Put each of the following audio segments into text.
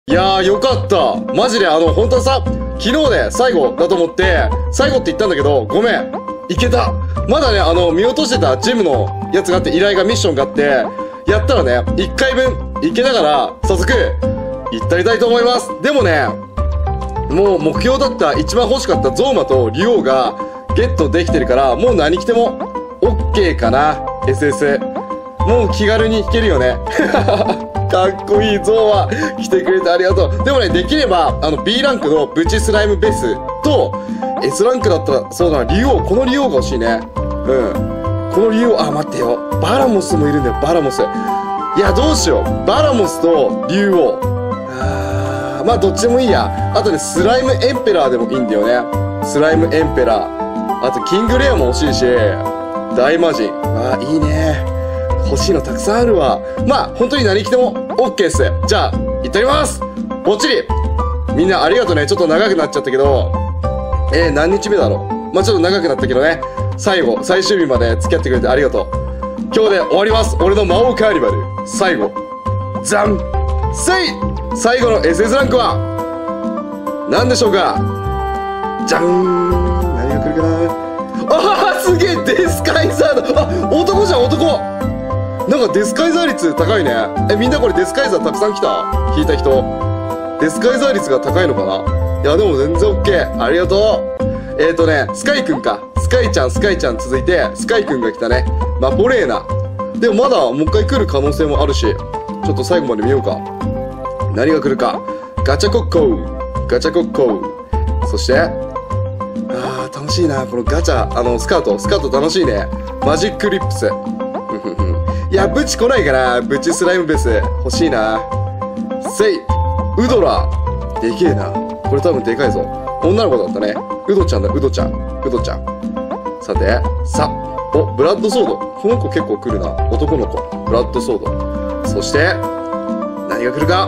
いやー、よかった。マジで本当はさ、昨日で最後だと思って、最後って言ったんだけど、ごめん。いけた。まだね、見落としてたジムのやつがあって、依頼が、ミッションがあって、やったらね、1回分いけたから、早速、行ってみたいと思います。でもね、もう目標だった一番欲しかったゾーマとリオウがゲットできてるから、もう何着ても OK かな。SS。もう気軽に弾けるよね。かっこいいゾーマ来てくれてありがとう。でもね、できればB ランクのブチスライムベスと S ランクだったらそうだな、リオウ、このリオウが欲しいね。うん、このリオウ、あ、待ってよ、バラモスもいるんだよ。バラモス、いやどうしよう。バラモスとリュウオウ、まあどっちでもいいや。あとね、スライムエンペラーでもいいんだよね。スライムエンペラー、あとキングレアも欲しいし、大魔神、あ、いいね。欲しいのたくさんあるわ。まあ本当に何着ても OK っす。じゃあ行ってみます。ぼっちり。みんなありがとうね。ちょっと長くなっちゃったけど、何日目だろう。まあちょっと長くなったけどね、最後最終日まで付き合ってくれてありがとう。今日で終わります。俺の魔王カーニバル最後、じゃんせい。最後の SS ランクは何でしょうか。じゃん、何が来るかな。ああ、すげえ、デスカイザーだ。あ、男じゃん、男。なんかデスカイザー率高いね。みんなこれデスカイザーたくさん来た？引いた人。デスカイザー率が高いのかな。いやでも全然 OK。ありがとう。ね、スカイくんか。スカイちゃん続いて、スカイくんが来たね。マポレーナ。でもまだもう一回来る可能性もあるし、ちょっと最後まで見ようか。何が来るか。ガチャコッコー、ガチャコッコー。そして、楽しいな、このガチャ、スカート楽しいね。マジックリップス。いや、ブチ来ないかな。ブチスライムベース欲しいな。せい、ウドラ。でけえな。これ多分でかいぞ。女の子だったね。ウドちゃんだ、ウドちゃん。さて、お、ブラッドソード。この子結構来るな。男の子。ブラッドソード。そして、何が来るか。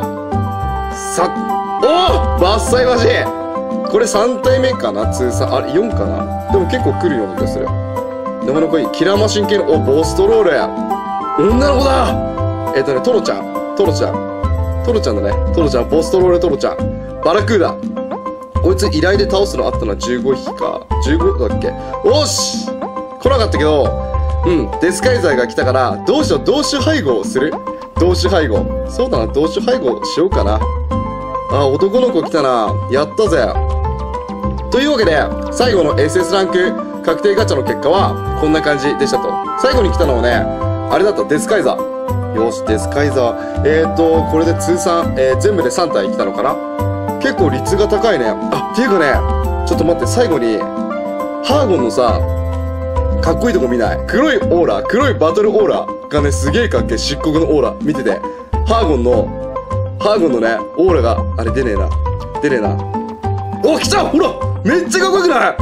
おー、伐採マジン。これ3体目かな、通算。あれ、4かな。でも結構来るような気がする。なかなかいい。キラーマシン系の、ボストロールや。女の子だ。トロちゃんだね。トロちゃん、ボストロールトロちゃん。バラクーダ。こいつ依頼で倒すのあったのは15匹か。15だっけ。おし来なかったけど、デスカイザーが来たから、どうしよう、同種配合をする。同種配合。そうだな、同種配合しようかな。あ、男の子来たな。やったぜ。というわけで、最後の SS ランク確定ガチャの結果は、こんな感じでしたと。最後に来たのはね、あれだった、デスカイザー。よし、デスカイザー。これで通算、全部で3体来たのかな。結構率が高いね。あ、っていうかね、ちょっと待って、最後に、ハーゴンのさ、かっこいいとこ見ない？黒いオーラ、黒いバトルオーラがね、すげえかっけえ。漆黒のオーラ。見てて。ハーゴンのね、オーラが、あれ出ねえな。お、来た！ほら！めっちゃかっこよくない？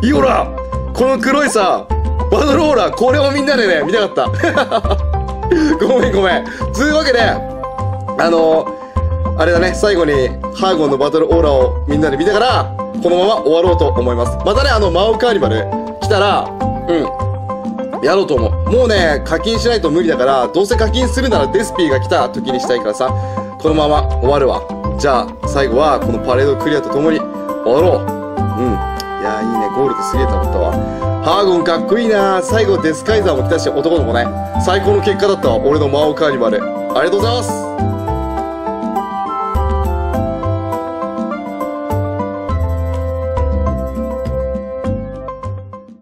いいオーラ！この黒いさ、バトルオーラ、これをみんなでね、見たかった。ごめん。つうわけで、あれだね、最後に、ハーゴンのバトルオーラをみんなで見たから、このまま終わろうと思います。またね、魔王カーニバル来たら、やろうと思う。もうね、課金しないと無理だから、どうせ課金するならデスピーが来た時にしたいからさ、このまま終わるわ。じゃあ、最後は、このパレードクリアとともに、終わろう。いやー、いいね。ゴールドすげえと思ったわ。ハーゴンかっこいいな。最後デスカイザーも来たし、男の子ね。最高の結果だったわ。俺の魔王カーニバル。ありがとうございます。